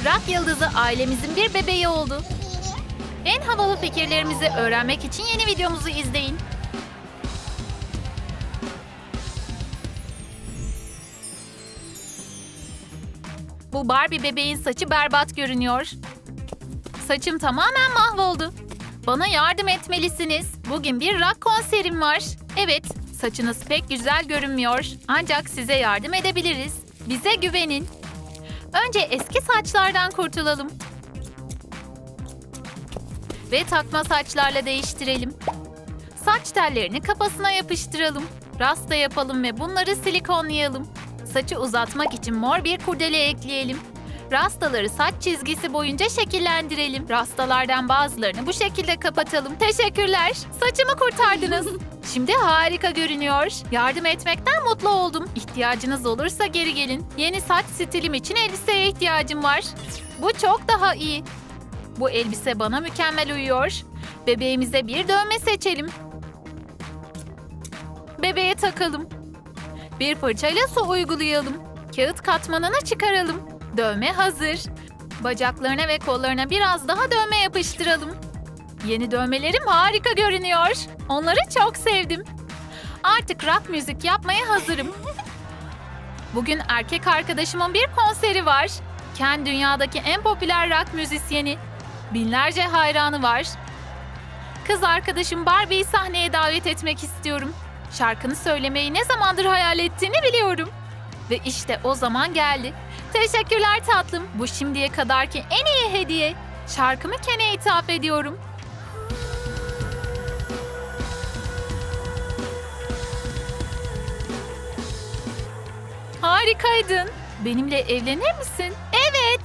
Rock yıldızı ailemizin bir bebeği oldu. En havalı fikirlerimizi öğrenmek için yeni videomuzu izleyin. Bu Barbie bebeğin saçı berbat görünüyor. Saçım tamamen mahvoldu. Bana yardım etmelisiniz. Bugün bir rock konserim var. Evet, saçınız pek güzel görünmüyor. Ancak size yardım edebiliriz. Bize güvenin. Önce eski saçlardan kurtulalım. Ve takma saçlarla değiştirelim. Saç tellerini kafasına yapıştıralım. Rasta yapalım ve bunları silikonlayalım. Saçı uzatmak için mor bir kurdele ekleyelim. Rastaları saç çizgisi boyunca şekillendirelim. Rastalardan bazılarını bu şekilde kapatalım. Teşekkürler. Saçımı kurtardınız. Şimdi harika görünüyor. Yardım etmekten mutlu oldum. İhtiyacınız olursa geri gelin. Yeni saç stilim için elbiseye ihtiyacım var. Bu çok daha iyi. Bu elbise bana mükemmel uyuyor. Bebeğimize bir dövme seçelim. Bebeğe takalım. Bir fırçayla su uygulayalım. Kağıt katmanını çıkaralım. Dövme hazır. Bacaklarına ve kollarına biraz daha dövme yapıştıralım. Yeni dövmelerim harika görünüyor. Onları çok sevdim. Artık rock müzik yapmaya hazırım. Bugün erkek arkadaşımın bir konseri var. Ken dünyadaki en popüler rock müzisyeni. Binlerce hayranı var. Kız arkadaşım Barbie'yi sahneye davet etmek istiyorum. Şarkını söylemeyi ne zamandır hayal ettiğini biliyorum. Ve işte o zaman geldi. Teşekkürler tatlım. Bu şimdiye kadarki en iyi hediye. Şarkımı Ken'e ithaf ediyorum. Harikaydın. Benimle evlenir misin? Evet.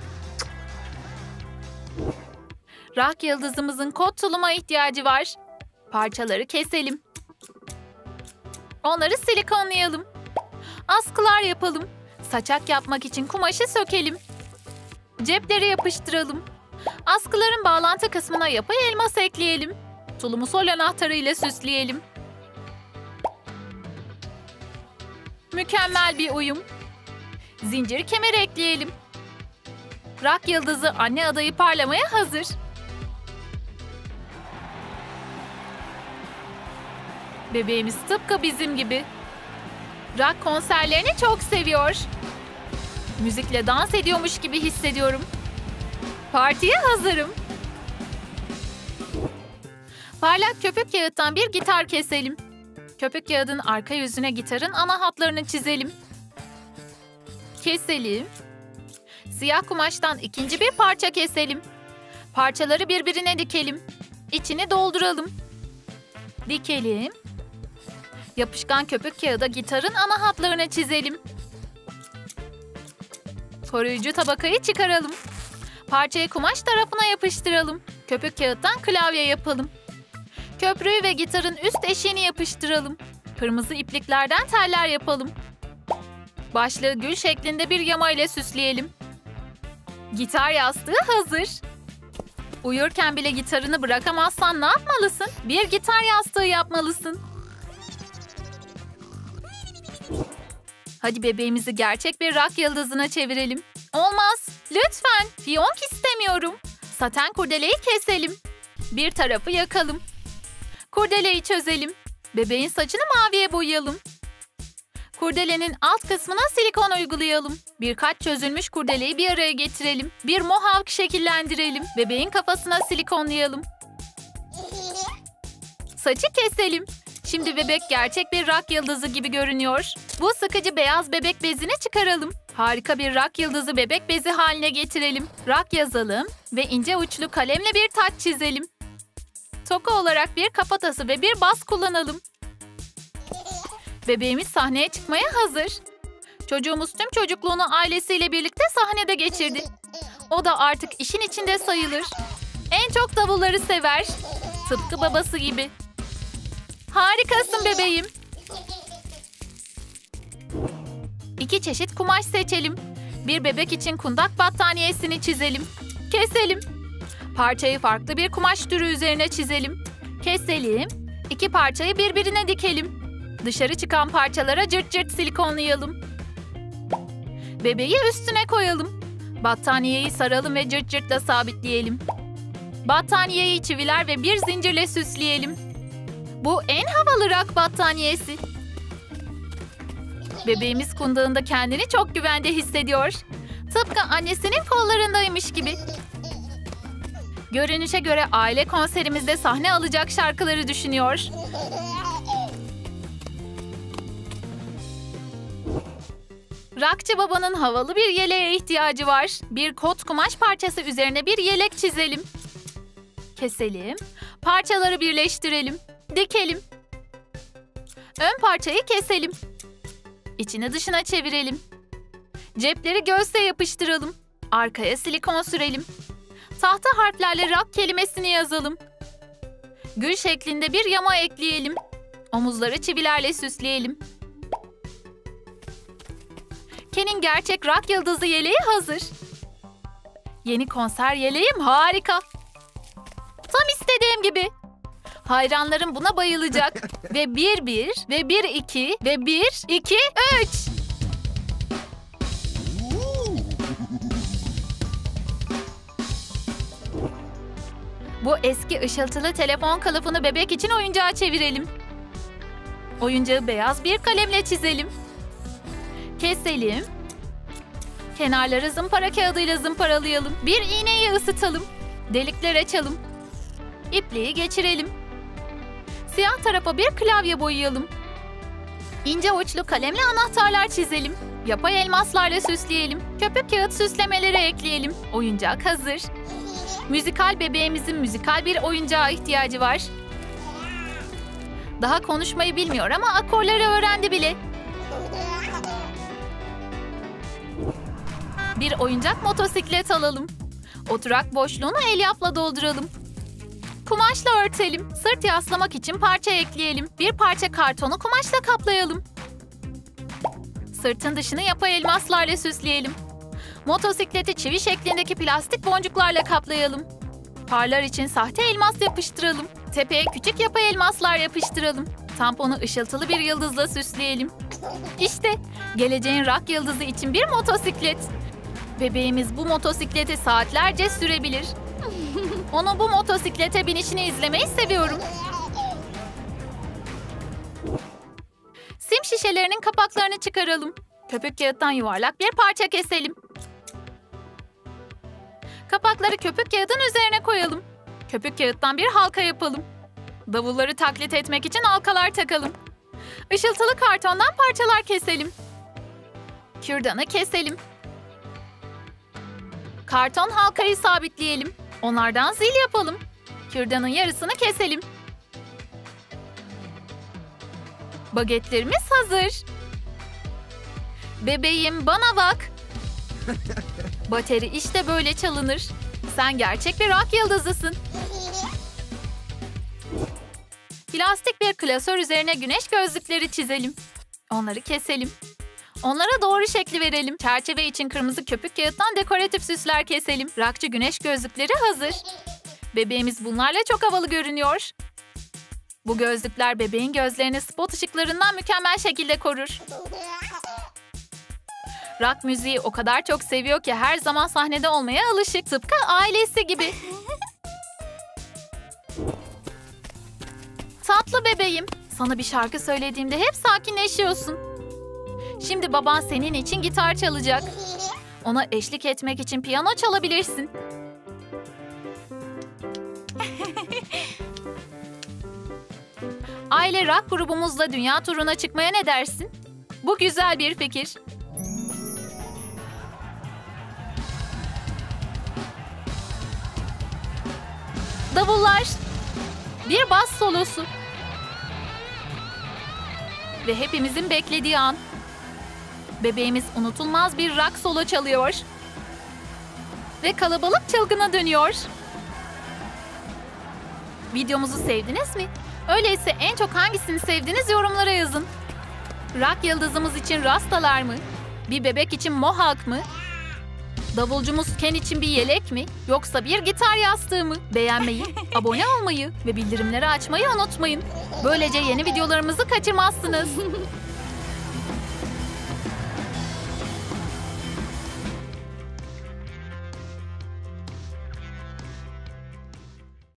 Rock yıldızımızın kot tuluma ihtiyacı var. Parçaları keselim. Onları silikonlayalım. Askılar yapalım. Saçak yapmak için kumaşı sökelim. Cepleri yapıştıralım. Askıların bağlantı kısmına yapay elmas ekleyelim. Tulumu sol anahtarı ile süsleyelim. Mükemmel bir uyum. Zincir kemer ekleyelim. Rock yıldızı anne adayı parlamaya hazır. Bebeğimiz tıpkı bizim gibi. Rock konserlerini çok seviyor. Müzikle dans ediyormuş gibi hissediyorum. Partiye hazırım. Parlak köpük kağıttan bir gitar keselim. Köpük kağıdın arka yüzüne gitarın ana hatlarını çizelim. Keselim. Siyah kumaştan ikinci bir parça keselim. Parçaları birbirine dikelim. İçini dolduralım. Dikelim. Yapışkan köpük kağıda gitarın ana hatlarını çizelim. Koruyucu tabakayı çıkaralım. Parçayı kumaş tarafına yapıştıralım. Köpük kağıttan klavye yapalım. Köprüyü ve gitarın üst eşiğini yapıştıralım. Kırmızı ipliklerden teller yapalım. Başlığı gül şeklinde bir yama ile süsleyelim. Gitar yastığı hazır. Uyurken bile gitarını bırakamazsan ne yapmalısın? Bir gitar yastığı yapmalısın. Hadi bebeğimizi gerçek bir rock yıldızına çevirelim. Olmaz. Lütfen. Fiyonk istemiyorum. Saten kurdeleyi keselim. Bir tarafı yakalım. Kurdeleyi çözelim. Bebeğin saçını maviye boyayalım. Kurdelenin alt kısmına silikon uygulayalım. Birkaç çözülmüş kurdeleyi bir araya getirelim. Bir mohawk şekillendirelim. Bebeğin kafasına silikonlayalım. Saçı keselim. Şimdi bebek gerçek bir rock yıldızı gibi görünüyor. Bu sıkıcı beyaz bebek bezini çıkaralım. Harika bir rock yıldızı bebek bezi haline getirelim. Rock yazalım ve ince uçlu kalemle bir taç çizelim. Toka olarak bir kafatası ve bir bas kullanalım. Bebeğimiz sahneye çıkmaya hazır. Çocuğumuz tüm çocukluğunu ailesiyle birlikte sahnede geçirdi. O da artık işin içinde sayılır. En çok davulları sever. Tıpkı babası gibi. Harikasın bebeğim. 2 çeşit kumaş seçelim. Bir bebek için kundak battaniyesini çizelim. Keselim. Parçayı farklı bir kumaş türü üzerine çizelim. Keselim. 2 parçayı birbirine dikelim. Dışarı çıkan parçalara cırt cırt silikonlayalım. Bebeği üstüne koyalım. Battaniyeyi saralım ve cırt cırtla sabitleyelim. Battaniyeyi çiviler ve bir zincirle süsleyelim. Bu en havalı rock battaniyesi. Bebeğimiz kundağında kendini çok güvende hissediyor. Tıpkı annesinin kollarındaymış gibi. Görünüşe göre aile konserimizde sahne alacak şarkıları düşünüyor. Rockçı babanın havalı bir yeleğe ihtiyacı var. Bir kot kumaş parçası üzerine bir yelek çizelim. Keselim. Parçaları birleştirelim. Dikelim. Ön parçayı keselim. İçini dışına çevirelim. Cepleri göğse yapıştıralım. Arkaya silikon sürelim. Tahta harflerle rock kelimesini yazalım. Gül şeklinde bir yama ekleyelim. Omuzları çivilerle süsleyelim. Ken'in gerçek rock yıldızı yeleği hazır. Yeni konser yeleğim harika. Tam istediğim gibi. Hayranlarım buna bayılacak. Ve 1-1 ve 1-2 ve 1-2-3. Bu eski ışıltılı telefon kılıfını bebek için oyuncağa çevirelim. Oyuncağı beyaz bir kalemle çizelim. Keselim. Kenarları zımpara kağıdıyla zımparalayalım. Bir iğneyi ısıtalım. Delikler açalım. İpliği geçirelim. Siyah tarafa bir klavye boyayalım. İnce uçlu kalemle anahtarlar çizelim. Yapay elmaslarla süsleyelim. Köpük kağıt süslemeleri ekleyelim. Oyuncak hazır. Müzikal bebeğimizin müzikal bir oyuncağa ihtiyacı var. Daha konuşmayı bilmiyor ama akorları öğrendi bile. Bir oyuncak motosiklet alalım. Oturak boşluğunu elyafla dolduralım. Kumaşla örtelim. Sırt yaslamak için parça ekleyelim. Bir parça kartonu kumaşla kaplayalım. Sırtın dışını yapay elmaslarla süsleyelim. Motosikleti çivi şeklindeki plastik boncuklarla kaplayalım. Farlar için sahte elmas yapıştıralım. Tepeye küçük yapay elmaslar yapıştıralım. Tamponu ışıltılı bir yıldızla süsleyelim. İşte geleceğin rock yıldızı için bir motosiklet. Bebeğimiz bu motosikleti saatlerce sürebilir. Onun bu motosiklete binişini izlemeyi seviyorum. Sim şişelerinin kapaklarını çıkaralım. Köpük kağıttan yuvarlak bir parça keselim. Kapakları köpük kağıdın üzerine koyalım. Köpük kağıttan bir halka yapalım. Davulları taklit etmek için halkalar takalım. Işıltılı kartondan parçalar keselim. Kürdanı keselim. Karton halkayı sabitleyelim. Onlardan zil yapalım. Kürdanın yarısını keselim. Bagetlerimiz hazır. Bebeğim bana bak. Bateri işte böyle çalınır. Sen gerçek bir rock yıldızısın. Plastik bir klasör üzerine güneş gözlükleri çizelim. Onları keselim. Onlara doğru şekli verelim. Çerçeve için kırmızı köpük kağıttan dekoratif süsler keselim. Rockçı güneş gözlükleri hazır. Bebeğimiz bunlarla çok havalı görünüyor. Bu gözlükler bebeğin gözlerini spot ışıklarından mükemmel şekilde korur. Rock müziği o kadar çok seviyor ki her zaman sahnede olmaya alışık. Tıpkı ailesi gibi. Tatlı bebeğim. Sana bir şarkı söylediğimde hep sakinleşiyorsun. Şimdi baban senin için gitar çalacak. Ona eşlik etmek için piyano çalabilirsin. Aile rock grubumuzla dünya turuna çıkmaya ne dersin? Bu güzel bir fikir. Davullar. Bir bas solosu. Ve hepimizin beklediği an. Bebeğimiz unutulmaz bir rock solo çalıyor. Ve kalabalık çılgına dönüyor. Videomuzu sevdiniz mi? Öyleyse en çok hangisini sevdiniz yorumlara yazın. Rock yıldızımız için rastalar mı? Bir bebek için mohawk mı? Davulcumuz Ken için bir yelek mi? Yoksa bir gitar yastığı mı? Beğenmeyi, abone olmayı ve bildirimleri açmayı unutmayın. Böylece yeni videolarımızı kaçırmazsınız.